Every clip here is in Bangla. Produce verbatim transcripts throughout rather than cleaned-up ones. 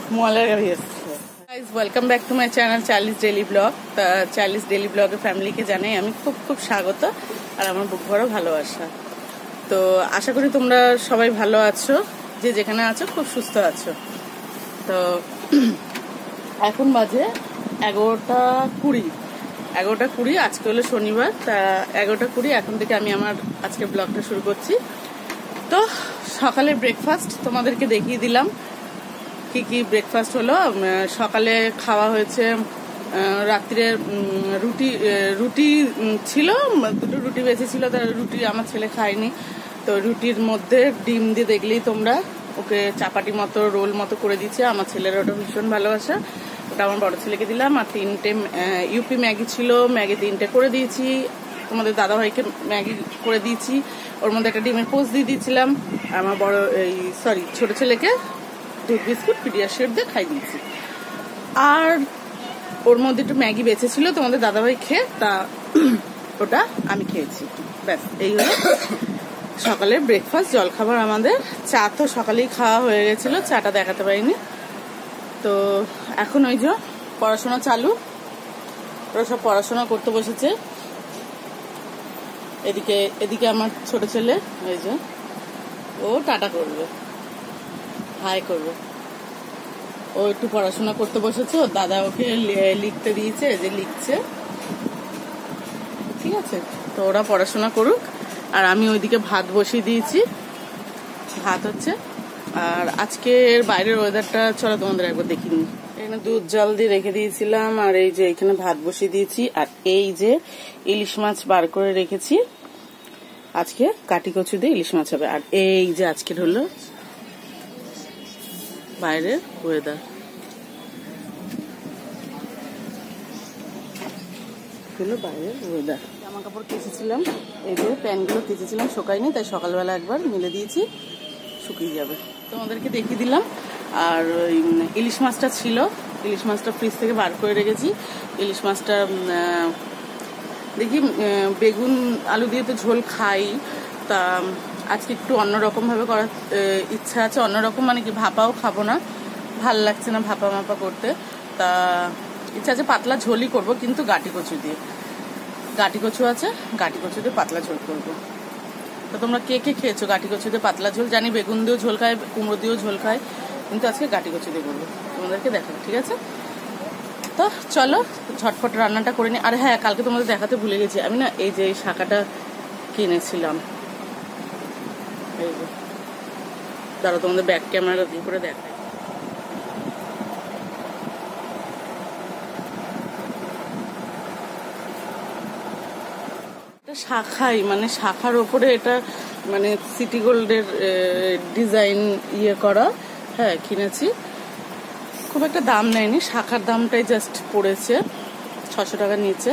Welcome back to my channel Charlie's daily blog. তা চার্লিস ডেইলি ব্লগের ফ্যামিলিকে জানাই আমি খুব খুব স্বাগত আর আমার বুক ভরা ভালোবাসা। তো আশা করি তোমরা সবাই ভালো আছো, যে যেখানে আছো খুব সুস্থ আছো। তো এখন বাজে এগারোটা কুড়ি এগারোটা কুড়ি আজকে হলো শনিবার। তা এগারোটা কুড়ি এখন থেকে আমি আমার আজকে ব্লগটা শুরু করছি। তো সকালে ব্রেকফাস্ট তোমাদেরকে দেখিয়ে দিলাম কি কি ব্রেকফাস্ট হলো। সকালে খাওয়া হয়েছে রাত্রে রুটি রুটি ছিল, দুটো রুটি বেঁচে ছিল, তার রুটি আমার ছেলে খায়নি। তো রুটির মধ্যে ডিম দিয়ে দেখলেই তোমরা ওকে চাপাটি মতো রোল মতো করে দিচ্ছে। আমার ছেলের ওটা ভীষণ ভালোবাসা, ওটা আমার বড় ছেলেকে দিলাম। আর তিনটে ইউপি ম্যাগি ছিল, ম্যাগি তিনটে করে দিয়েছি। তোমাদের দাদাভাইকে ম্যাগি করে দিয়েছি, ওর মধ্যে একটা ডিমের পোস্ট দিয়ে দিয়েছিলাম। আমার বড় এই সরি ছোট ছেলেকে দুধ বিস্কুট পিডিয়াশিওর দিয়ে খাই দিয়েছি। আর ওর মধ্যে একটু ম্যাগি বেঁচে ছিল তোমাদের দাদাভাই খেয়ে, তা ওটা আমি খেয়েছি। ব্যাস এই হলো সকালের ব্রেকফাস্ট জলখাবার আমাদের। চা তো সকালেই খাওয়া হয়ে গেছিল, চাটা দেখাতে পারিনি। তো এখন ওই যে পড়াশোনা চালু, ওরা সব পড়াশোনা করতে বসেছে। এদিকে এদিকে আমার ছোট ছেলে ওই যে ও টাটা করবে, হাই করবে। ও একটু পড়াশোনা করতে বসেছে, ওর দাদা ওকে লিখতে দিয়েছে, যে লিখছে। ঠিক আছে, তো ওরা পড়াশোনা করুক। আর আমি ওইদিকে ভাত বসিয়ে দিয়েছি, ভাত হচ্ছে। আর আজকের বাইরের ওয়েদারটা চলো তোমাদের একবার দেখিনি। এখানে দুধ জল দিয়ে রেখে দিয়েছিলাম, আর এই যে এখানে ভাত বসিয়ে দিয়েছি। আর এই যে ইলিশ মাছ বার করে রেখেছি, আজকে কাটি কচু দিয়ে ইলিশ মাছ হবে। আর এই যে আজকের হলো বাইরের ওয়েদার, হলো বাইরের ওয়েদার। জামা কাপড় কেচেছিলাম, এই যে প্যান্টগুলো কেচেছিলাম, শুকায়নি, তাই সকালবেলা একবার মিলে দিয়েছি, শুকিয়ে যাবে। তোমাদেরকে দেখিয়ে দিলাম। আর ওই ইলিশ মাছটা ছিল, ইলিশ মাছটা ফ্রিজ থেকে বার করে রেখেছি। ইলিশ মাছটা দেখি বেগুন আলু দিয়ে তো ঝোল খাই, তা আজকে একটু অন্যরকম ভাবে করার ইচ্ছা আছে। অন্যরকম মানে কি, ভাপাও খাবো না, ভাল লাগছে না ভাপা মাপা করতে। তা ইচ্ছা আছে পাতলা ঝোলই করব, কিন্তু গাটি কচু দিয়ে। গাটি কচু আছে, গাটি কচু দিয়ে পাতলা ঝোল করবো। তো তোমরা কে কে খেয়েছো গাটি কচু দিয়ে পাতলা ঝোল? জানি বেগুন দিয়েও ঝোল খায়, কুমড়ো দিয়েও ঝোল খায়, কিন্তু আজকে গাটি কচু দিয়ে করবো, তোমাদেরকে দেখাবো। ঠিক আছে, তো চলো ঝটপট রান্নাটা করে নি। আর হ্যাঁ, কালকে তোমাদের দেখাতে ভুলে গেছি, আমি না এই যে এই শাখাটা কিনেছিলাম। এই যে দাঁড়াও, তোমাদের ব্যাক ক্যামেরা করে দেখাই। শাখাই মানে শাখার ওপরে এটা মানে সিটি গোল্ডের ডিজাইন ইয়ে করা। হ্যাঁ কিনেছি, খুব একটা দাম নেয়নি, শাখার দামটাই জাস্ট পড়েছে ছশো টাকা নিচে।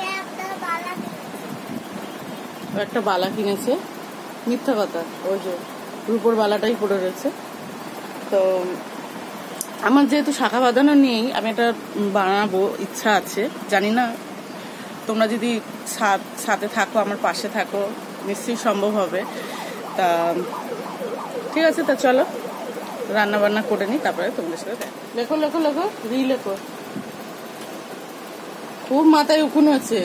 একটা বালা কিনেছে, মিথ্যা কথা, ওই যে রূপোর বালাটাই পড়ে রয়েছে। তো আমার যেহেতু শাখা বাঁধানো নেই, আমি এটা বানাবো, ইচ্ছা আছে। জানি না তোমরা যদি সাথে থাকো, আমার পাশে থাকো, নিশ্চয়ই সম্ভব হবে। তা ঠিক আছে, তা চলো রান্না বান্না করে নি, তারপরে তোমাদের সাথে লেখো লেখো লেখো রি লেখো। খুব মাথায় উকুন হয়েছে,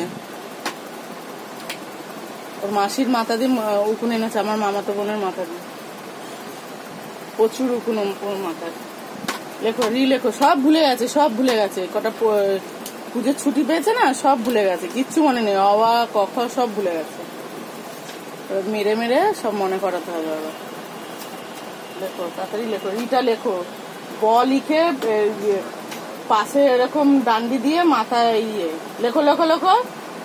ওর মাসির মাথা দিয়ে উকুন এনেছে, আমার মামাতো বোনের মাথা দিয়ে প্রচুর উকুন ওর মাথায়। লেখো রি লেখো, সব ভুলে গেছে, সব ভুলে গেছে। কটা পুজোর ছুটি পেয়েছে না, সব ভুলে গেছে, কিচ্ছু মনে নেই, অবা কখ সব ভুলে গেছে। মেরে মেরে সব মনে করাতে হবে আবার। লেখো তাড়াতাড়ি লেখো, রিটা লেখো, ব লিখে পাশে এরকম ডান্ডি দিয়ে মাথায় ইয়ে লেখো লেখো লেখো।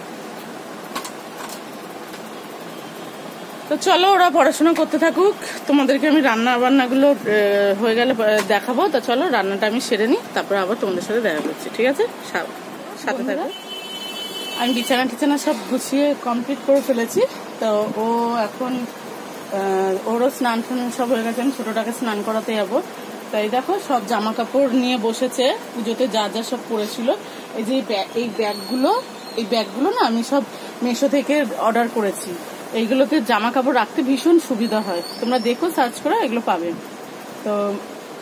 তো চলো ওরা পড়াশোনা করতে থাকুক, তোমাদেরকে আমি রান্না বান্নাগুলো হয়ে গেলে দেখাবো। তো চলো রান্নাটা আমি সেরে নিই, তারপরে আবার তোমাদের সাথে দেখা করছি। ঠিক আছে, সাথে থাকো। আমি বিছানা টিছানা সব গুছিয়ে কমপ্লিট করে ফেলেছি। তো ও এখন ওরও স্নান টান সব হয়ে গেছে, আমি ছোটটাকে স্নান করাতে যাবো। তাই দেখো সব জামা কাপড় নিয়ে বসেছে, পুজোতে যা যা সব পড়েছিল। এই যে এই ব্যাগগুলো, এই ব্যাগগুলো না আমি সব মিশো থেকে অর্ডার করেছি। এইগুলোতে জামা কাপড় রাখতে ভীষণ সুবিধা হয়, তোমরা দেখো সার্চ করে এগুলো পাবে। তো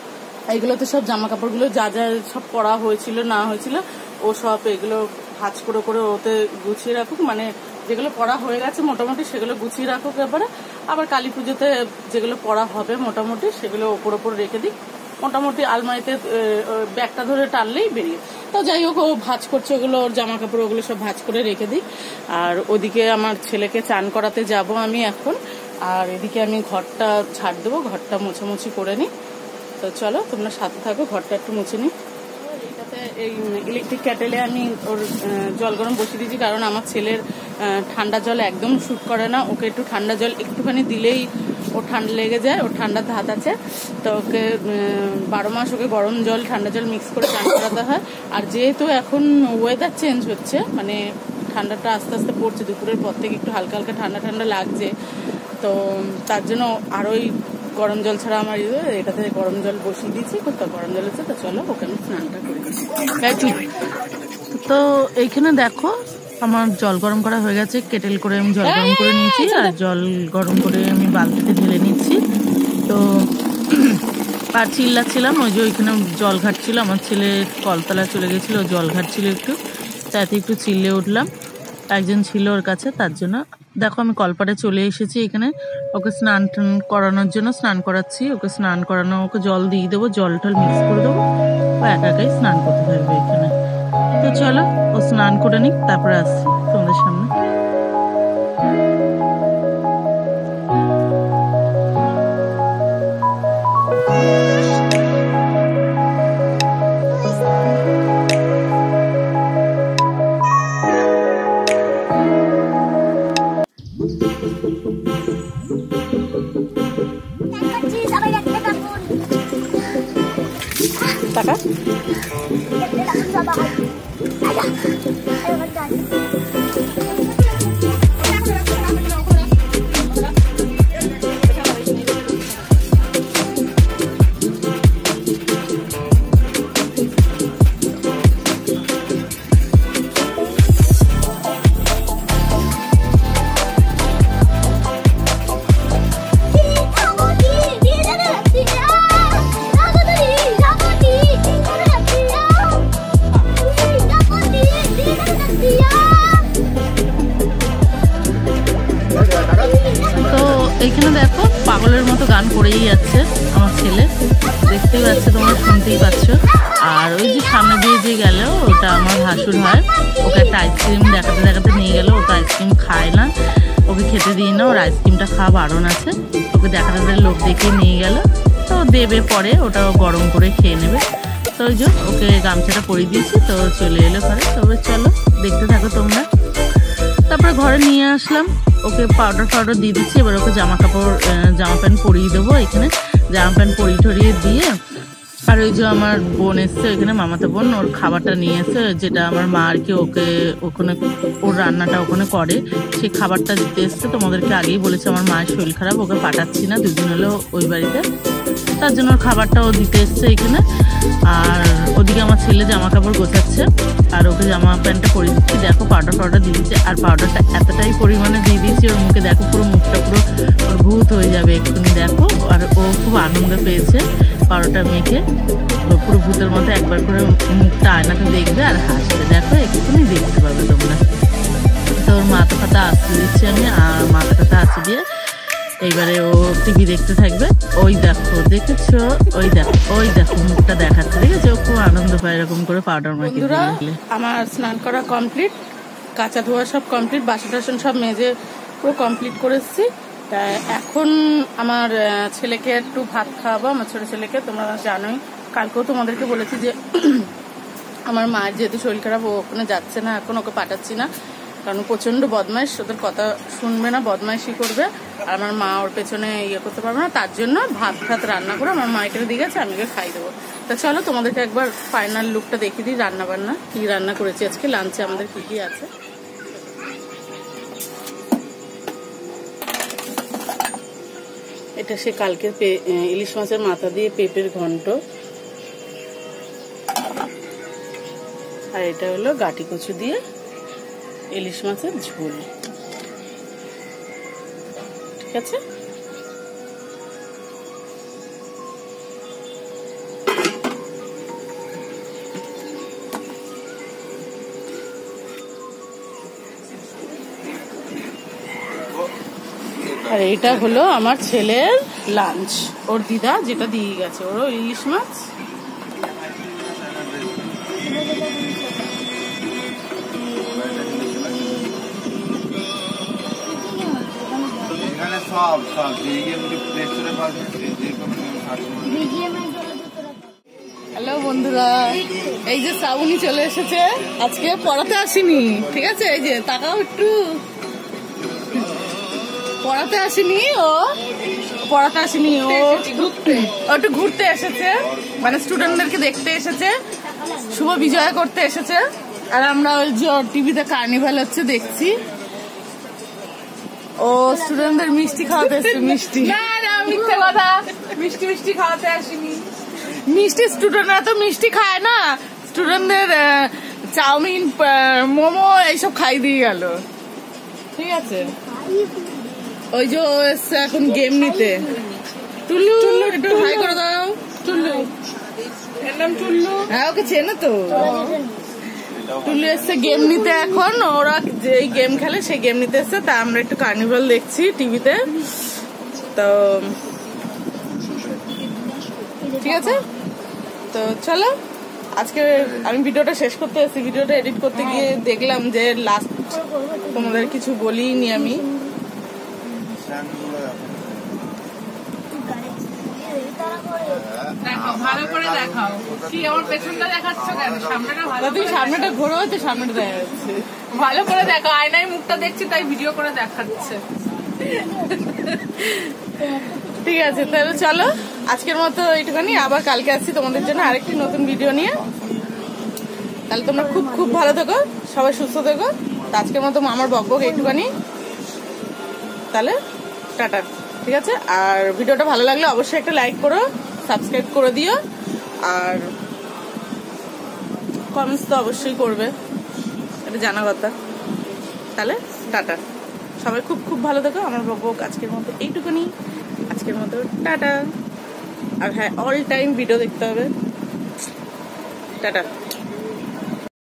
এইগুলোতে সব জামা কাপড়গুলো যা যা সব পরা হয়েছিল না হয়েছিল ও সব এগুলো ভাঁজ করে করে ওতে গুছিয়ে রাখুক, মানে যেগুলো পড়া হয়ে গেছে মোটামুটি সেগুলো গুছিয়ে রাখুক, এবারে আবার কালী পুজোতে যেগুলো পড়া হবে মোটামুটি সেগুলো ওপর ওপর রেখে দিই। মোটামুটি আলমারিতে ব্যাগটা ধরে টানলেই বেরিয়ে। তো যাই হোক, ও ভাঁজ করছে ওগুলো, ওর জামা কাপড় ওগুলো সব ভাঁজ করে রেখে দিই। আর ওদিকে আমার ছেলেকে চান করাতে যাব আমি এখন, আর এদিকে আমি ঘরটা ঝাড় দেবো, ঘরটা মোছামুছি করে নিই। তো চলো তোমরা সাথে থাকো, ঘরটা একটু মুছে নিই। এইটাতে এই ইলেকট্রিক ক্যাটেলে আমি ওর জল গরম বসিয়ে দিয়েছি, কারণ আমার ছেলের ঠান্ডা জল একদম স্যুট করে না। ওকে একটু ঠান্ডা জল একটুখানি দিলেই ওর ঠান্ডা লেগে যায়, ওর ঠান্ডার ধাত আছে। তো ওকে বারো মাস ওকে গরম জল ঠান্ডা জল মিক্স করে চান করাতে হয়। আর যেহেতু এখন ওয়েদার চেঞ্জ হচ্ছে, মানে ঠান্ডাটা আস্তে আস্তে পড়ছে, দুপুরের পর থেকে একটু হালকা হালকা ঠান্ডা ঠান্ডা লাগছে, তো তার জন্য আরোই গরম জল ছাড়া আমার এটাতে গরম জল বসিয়ে দিয়েছি। কোথাও গরম জল হচ্ছে, তো চলো ওকে আমি স্নানটা করে দিচ্ছি। তো এইখানে দেখো আমার জল গরম করা হয়ে গেছে, কেটেল করে আমি জল গরম করে নিয়েছি, আর জল গরম করে আমি বালতিতে ঢেলে নিচ্ছি। তো আর চিল্লাচ্ছিলাম, ওই যে ওইখানে জল ঘাটছিল, আমার ছেলে কলতলা চলে গেছিল, জল ঘাটছিল একটু, তাতে একটু চিল্লে উঠলাম। একজন ছিল ওর কাছে, তার জন্য দেখো আমি কলপাড়ে চলে এসেছি এখানে ওকে স্নান টান করানোর জন্য। স্নান করাচ্ছি ওকে, স্নান করানো, ওকে জল দিয়ে দেবো, জল টল মিক্স করে দেবো, ও একা একাই স্নান করতে থাকবে এখানে। তো চলো ও স্নান করে নিক, তারপরে আসছি তোমাদের সামনে। Taka? এইখানে দেখো পাগলের মতো গান করেই যাচ্ছে আমার ছেলে, দেখতেই পাচ্ছ তোমরা, শুনতেই পাচ্ছ। আর ওই যে সামনে দিয়ে যে গেল ওটা আমার ভাসুর হয়, ওকে একটা আইসক্রিম দেখাতে দেখাতে নিয়ে গেল। ও তো আইসক্রিম খায় না, ওকে খেতে দিই না, ওর আইসক্রিমটা খাওয়া বারণ আছে। ওকে দেখাতে দেখাতে লোক দেখে নিয়ে গেল, তো দেবে পরে, ওটাও গরম করে খেয়ে নেবে। তো ওই যে ওকে গামছাটা পরিয়ে দিয়েছি, তো চলে এলো ঘরে। তবে চলো দেখতে থাকো তোমরা। তারপরে ঘরে নিয়ে আসলাম, ওকে পাউডার ফাউডার দিয়ে দিচ্ছি। এবার ওকে জামা কাপড় জামা প্যান্ট পরিয়ে দেবো এখানে, জামা প্যান্ট পরিয়ে টরিয়ে দিয়ে। আর ওই যে আমার বোন এসছে ওইখানে, মামাতো বোন, ওর খাবারটা নিয়ে এসে, যেটা আমার মা আর কি ওকে ওখানে ওর রান্নাটা ওখানে করে, সেই খাবারটা দিতে এসছে। তোমাদেরকে আগেই বলেছে আমার মায়ের শরীর খারাপ, ওকে পাঠাচ্ছি না দুদিন হলো ওই বাড়িতে, তার জন্য ওর খাবারটাও দিতে এসছে এখানে। আর ওদিকে আমার ছেলে জামা কাপড় গোছাচ্ছে, আর ওকে জামা প্যান্টটা পরিয়ে দিচ্ছি। দেখো পাউডার ফাউডার দিয়ে দিচ্ছে, আর পাউডারটা এতটাই পরিমাণে দিয়ে দিয়েছি ওর মুখে, দেখো পুরো মুখটা পুরো ওর ভূত হয়ে যাবে এক্ষুনি দেখো। আর ও খুব আনন্দ পেয়েছে পাউডারটা মেখে, পুরো ভূতের মতো একবার করে মুখটা আয়নাতে দেখবে আর হাসবে, দেখো এক্ষুনি দেখতে পাবে তোমরা। তো ওর মাথা ফাতা আসতে দিচ্ছি আমি, আর মাথা টাথা আসতে দিয়ে এইবারে ও টিভি দেখতে থাকবে। ওই দেখো দেখেছো, ওই দেখো ওই দেখো মুখটা দেখাচ্ছে, দেখেছো, ও খুব আনন্দ পায় এরকম করে পাউডার মাখিয়ে দিলে। আমার স্নান করা কমপ্লিট, কাঁচা ধোয়া সব কমপ্লিট, বাসন টাসন সব মেজে পুরো কমপ্লিট করে এসেছি। এখন আমার ছেলেকে একটু ভাত খাওয়াবো, আমার ছোটো ছেলেকে। তোমরা জানোই, কালকেও তোমাদেরকে বলেছি যে আমার মায়ের যেহেতু শরীর খারাপ, ও ওখানে যাচ্ছে না এখন, ওকে পাঠাচ্ছি না, কারণ প্রচণ্ড বদমাইশ, ওদের কথা শুনবে না, বদমাইশি করবে, আর আমার মা ওর পেছনে ইয়ে করতে পারবে না। তার জন্য ভাত ভাত রান্না করে আমার মাকে দিয়ে গেছে, আমি ওকে খাই দেবো। তা চলো তোমাদেরকে একবার ফাইনাল লুকটা দেখিয়ে দিই, রান্না বান্না কী রান্না করেছি আজকে, লাঞ্চে আমাদের কী কী আছে। এটা সে কালকের ইলিশ মাছের মাথা দিয়ে পেঁপের ঘন্ট, আর এটা হলো গাটি কচু দিয়ে ইলিশ মাছের ঝোল, ঠিক আছে। আর এটা হলো আমার ছেলের লাঞ্চ, ওর দিদা যেটা দিয়ে গেছে, ওরও ইলিশ মাছ। হ্যালো বন্ধুরা, এই যে শ্রাবণী চলে এসেছে, আজকে পড়াতে আসেনি, ঠিক আছে? এই যে তাকাও একটু, পড়াতে আসেনি, ও পড়াতে আসেনি, ও একটু ঘুরতে এসেছে, মানে স্টুডেন্টদেরকে দেখতে এসেছে, শুভ বিজয় করতে এসেছে। আর আমরা ওই যে টিভিতে কার্নিভাল হচ্ছে দেখছি। ও স্টুডেন্টদের মিষ্টি খাওয়াতে এসেছে। মিষ্টি না না, মিথ্যে কথা, মিষ্টি মিষ্টি খাওয়াতে আসেনি। মিষ্টি স্টুডেন্টরা তো মিষ্টি খায় না, স্টুডেন্টদের চাউমিন, মোমো এইসব খাই দিয়ে গেল, ঠিক আছে? ওই যে এসছে এখন গেম নিতে। টুল্লু, একটু হাই করে দাও। টুল্লু, এর নাম টুল্লু। হ্যাঁ, ওকে চেনো তো। টুল্লু এসছে গেম নিতে এখন, ওরা যেই গেম খেলে সেই গেম নিতে এসছে। তা আমরা একটু কার্নিভাল দেখছি টিভিতে, তো ঠিক আছে। তো চলো, আজকে আমি ভিডিওটা শেষ করতে এসেছি। ভিডিওটা এডিট করতে গিয়ে দেখলাম যে লাস্ট তোমাদের কিছু বলিনি আমি। ভালো করে দেখাও, কি আমার পেছনটা দেখাচ্ছ কেন? সামনেটা ভালো, তুমি সামনেটা ঘোরো, তো সামনেটা দেখা যাচ্ছে। ভালো করে দেখো, আয়নায় মুখটা দেখছি তাই ভিডিও করে দেখাচ্ছে। ঠিক আছে, তাহলে চলো আজকের মতো এইটুখানি। আবার কালকে আসছি তোমাদের জন্য আরেকটি নতুন ভিডিও নিয়ে। তাহলে তোমরা খুব খুব ভালো থেকো, সবাই সুস্থ থেকো। আজকের মতো আমার বকবক এইটুখানি, তাহলে টাটা, ঠিক আছে? আর ভিডিওটা ভালো লাগলে অবশ্যই একটা লাইক করো, সাবস্ক্রাইব করে দিও, আর কমেন্টস তো অবশ্যই করবে, এটা জানা কথা। তাহলে টাটা, সবাই খুব খুব ভালো থেকো। আমার বকবক আজকের মতো এইটুকুনি, আজকের মতো টাটা। আর হ্যাঁ, অল টাইম ভিডিও দেখতে হবে। টাটা।